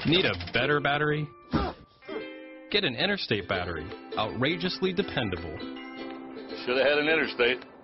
Need a better battery? Get an Interstate battery. Outrageously dependable. Should have had an Interstate.